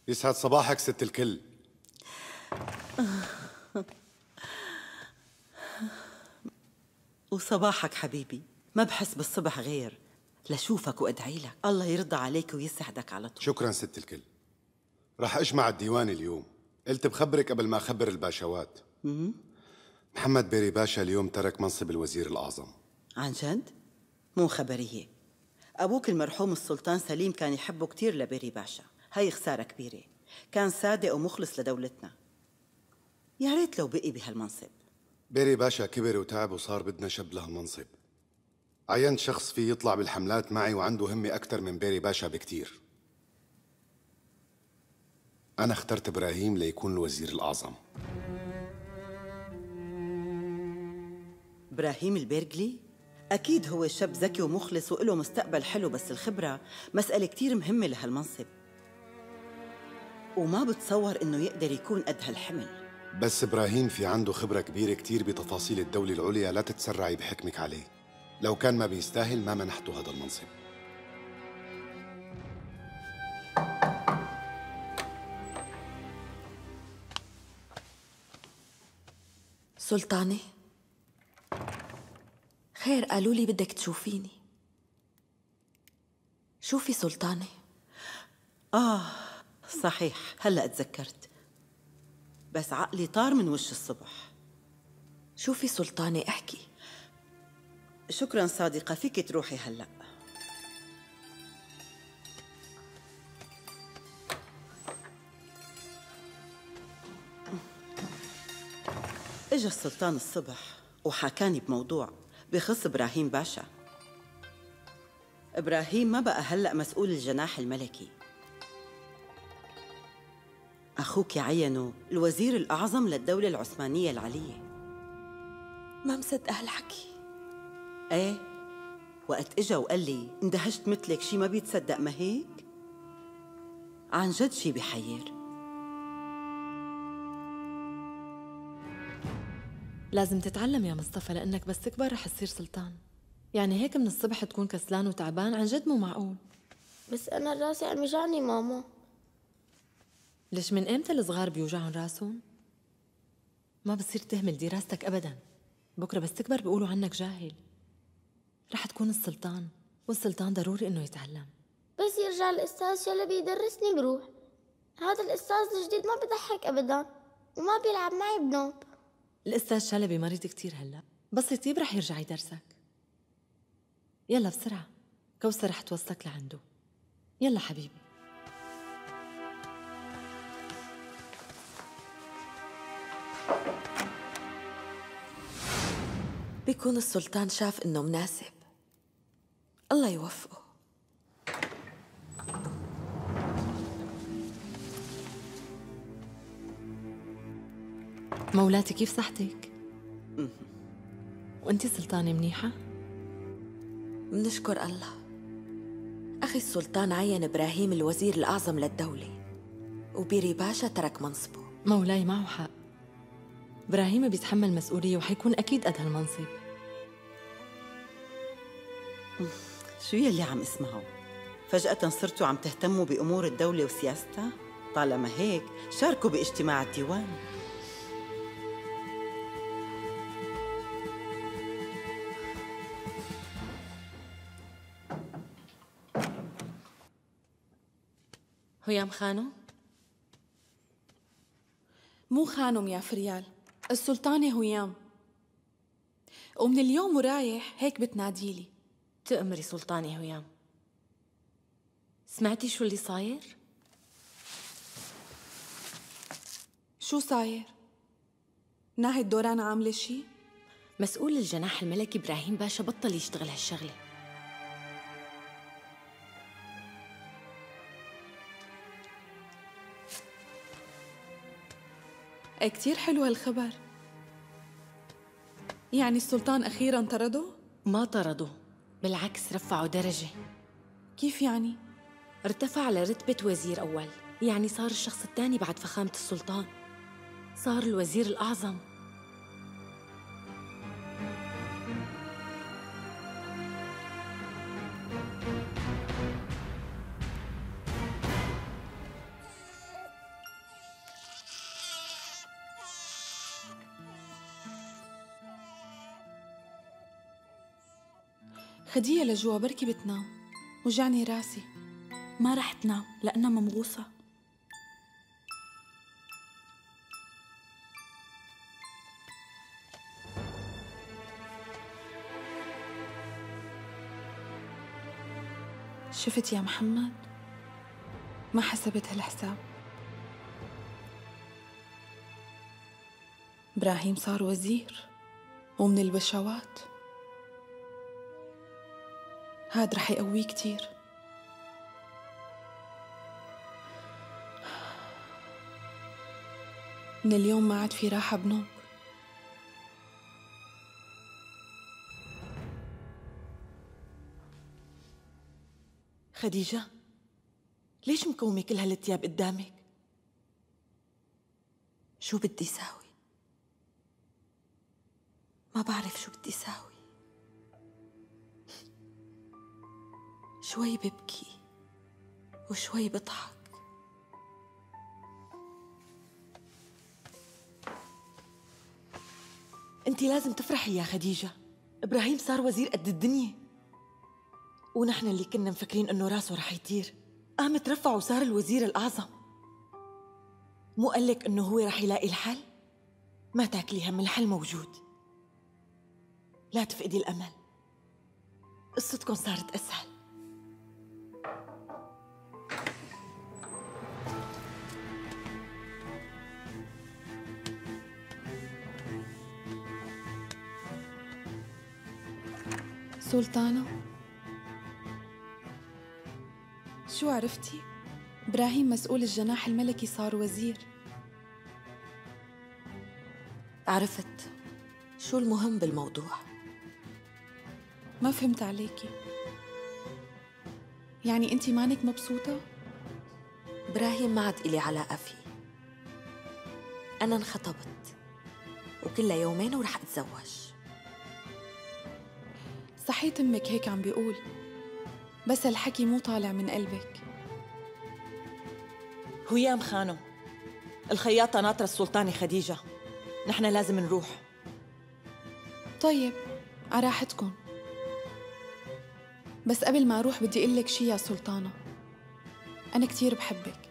يسعد صباحك ست الكل. وصباحك حبيبي. ما بحس بالصبح غير لشوفك وادعي لك الله يرضى عليك ويسعدك على طول. شكرا ست الكل. رح اجمع الديوان اليوم. قلت بخبرك قبل ما اخبر الباشوات. محمد بيري باشا اليوم ترك منصب الوزير الأعظم. عن جد؟ مو خبرية. أبوك المرحوم السلطان سليم كان يحبه كتير لبيري باشا. هاي خسارة كبيرة. كان صادق ومخلص لدولتنا. يا ريت لو بقي بهالمنصب. بيري باشا كبر وتعب وصار بدنا شب لهالمنصب. عينت شخص فيه يطلع بالحملات معي وعنده همة أكتر من بيري باشا بكتير. أنا اخترت إبراهيم ليكون الوزير الأعظم. إبراهيم البرجلي؟ أكيد هو شاب ذكي ومخلص وإله مستقبل حلو، بس الخبرة مسألة كتير مهمة لهالمنصب، وما بتصور إنه يقدر يكون قد هالحمل. بس إبراهيم في عنده خبرة كبيرة كتير بتفاصيل الدولة العليا، لا تتسرعي بحكمك عليه. لو كان ما بيستاهل ما منحته هذا المنصب. سلطانة، خير، قالوا لي بدك تشوفيني. شوفي سلطانة. صحيح، هلأ تذكرت، بس عقلي طار من وش الصبح. شوفي سلطانة، احكي. شكراً صادقة، فيك تروحي هلأ. اجا السلطان الصبح وحكاني بموضوع بخص إبراهيم باشا. إبراهيم ما بقى هلأ مسؤول الجناح الملكي. أخوك عينه الوزير الأعظم للدولة العثمانية العلية. ما مصدقة هالحكي. ايه، وقت اجا وقال لي اندهشت مثلك، شي ما بيتصدق، ما هيك؟ عن جد شي بحير. لازم تتعلم يا مصطفى، لأنك بس تكبر رح تصير سلطان. يعني هيك من الصبح تكون كسلان وتعبان؟ عن جد مو معقول. بس أنا راسي عم يوجعني ماما. ليش من إمتى الصغار بيوجعهم راسهم؟ ما بصير تهمل دراستك أبداً. بكرة بس تكبر بيقولوا عنك جاهل. رح تكون السلطان، والسلطان ضروري إنه يتعلم. بس يرجع الأستاذ شلبي يدرسني بروح. هذا الأستاذ الجديد ما بضحك أبداً وما بيلعب معي بنوب. الأستاذ شلبي مريض كتير هلأ، بس يطيب رح يرجع يدرسك. يلا بسرعة، كوثر رح توصلك لعنده. يلا حبيبي. بيكون السلطان شاف إنه مناسب. الله يوفقه. مولاتي كيف صحتك؟ وانتي سلطانة منيحة؟ منشكر الله. أخي السلطان عين إبراهيم الوزير الأعظم للدولة، وبيري باشا ترك منصبه. مولاي معه حق. إبراهيم بيتحمل مسؤولية وحيكون أكيد قد هالمنصب. شو يلي عم اسمعه؟ فجأة صرتوا عم تهتموا بأمور الدولة وسياستها؟ طالما هيك شاركوا باجتماع الديوان. هيام خانو؟ مو خانم يا فريال، السلطانة هيام، ومن اليوم ورايح هيك بتناديلي. تأمري سلطانة هيام. سمعتي شو اللي صاير؟ شو صاير؟ ناهد دوران عاملة شي؟ مسؤول الجناح الملكي إبراهيم باشا بطل يشتغل هالشغلة. ايه كتير حلو هالخبر. يعني السلطان أخيراً طرده؟ ما طردوا، بالعكس رفعوا درجة. كيف يعني؟ ارتفع لرتبة وزير أول، يعني صار الشخص الثاني بعد فخامة السلطان، صار الوزير الأعظم. خديها لجوا بركي بتنام. وجعني راسي. ما رح تنام لأنها ممغوصة. شفت يا محمد؟ ما حسبت هالحساب. إبراهيم صار وزير ومن البشوات. هاد رح يقويه كتير. من اليوم ما عاد في راحة بنوم. خديجة، ليش مكومة كل هالثياب قدامك؟ شو بدي ساوي؟ ما بعرف شو بدي ساوي. شوي ببكي وشوي بضحك. انت لازم تفرحي يا خديجة. إبراهيم صار وزير قد الدنيا، ونحن اللي كنا مفكرين انه راسه رح يطير قام ترفع وصار الوزير الأعظم. مو قالك انه هو رح يلاقي الحل؟ ما تاكلي هم، الحل موجود. لا تفقدي الأمل، قصتكم صارت أسهل. سلطانة، شو عرفتي؟ إبراهيم مسؤول الجناح الملكي صار وزير. عرفت. شو المهم بالموضوع؟ ما فهمت عليكي. يعني أنتي مانك مبسوطة؟ إبراهيم ما عاد إلي علاقة فيه. أنا انخطبت وكلها يومين ورح أتزوج. صحيت أمك هيك عم بيقول، بس الحكي مو طالع من قلبك. هيام خانم، الخياطة ناطرة السلطانة خديجة، نحن لازم نروح. طيب، على راحتكم. بس قبل ما أروح بدي أقول لك شي يا سلطانة. أنا كتير بحبك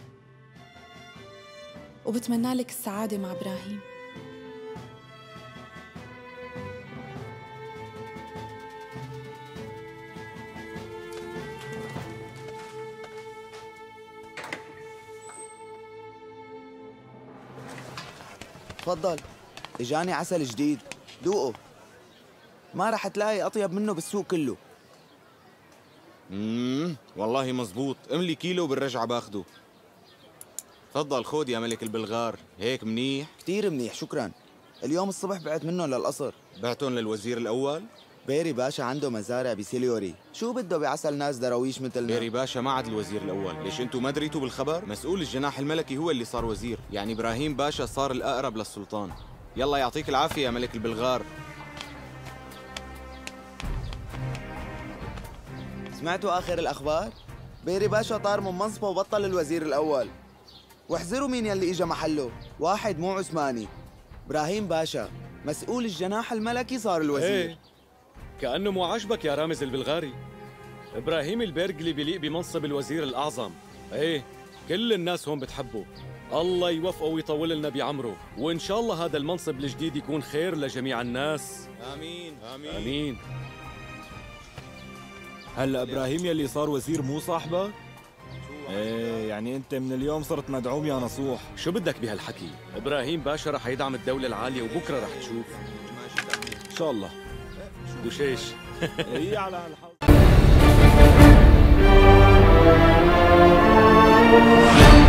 وبتمنى لك السعادة مع إبراهيم. تفضل، اجاني عسل جديد، ذوقه. ما رح تلاقي اطيب منه بالسوق كله. والله مزبوط. املي كيلو بالرجعة باخده. تفضل خود يا ملك البلغار. هيك منيح؟ كتير منيح، شكرا. اليوم الصبح بعت منه للقصر. بعتهم للوزير الأول؟ بيري باشا عنده مزارع بسيليوري، شو بده بعسل ناس دراويش مثلنا؟ بيري باشا ما عاد الوزير الأول. ليش انتو ما دريتوا بالخبر؟ مسؤول الجناح الملكي هو اللي صار وزير، يعني إبراهيم باشا صار الأقرب للسلطان. يلا يعطيك العافية يا ملك البلغار. سمعتوا آخر الأخبار؟ بيري باشا طار من منصبه وبطل الوزير الأول. واحذروا مين يلي إجا محله، واحد مو عثماني. إبراهيم باشا مسؤول الجناح الملكي صار الوزير. ايه كأنه مو عاجبك يا رامز البلغاري. إبراهيم البرقلي بيليق بمنصب الوزير الأعظم. ايه كل الناس هون بتحبه. الله يوفقه ويطول لنا بعمره، وإن شاء الله هذا المنصب الجديد يكون خير لجميع الناس. آمين آمين آمين. هلا إبراهيم يلي صار وزير مو صاحبك؟ ايه يعني انت من اليوم صرت مدعوم يا نصوح. شو بدك بهالحكي؟ إبراهيم باشا رح يدعم الدولة العالية وبكرة رح تشوف. إن شاء الله. وشيش. هي على هالحظ.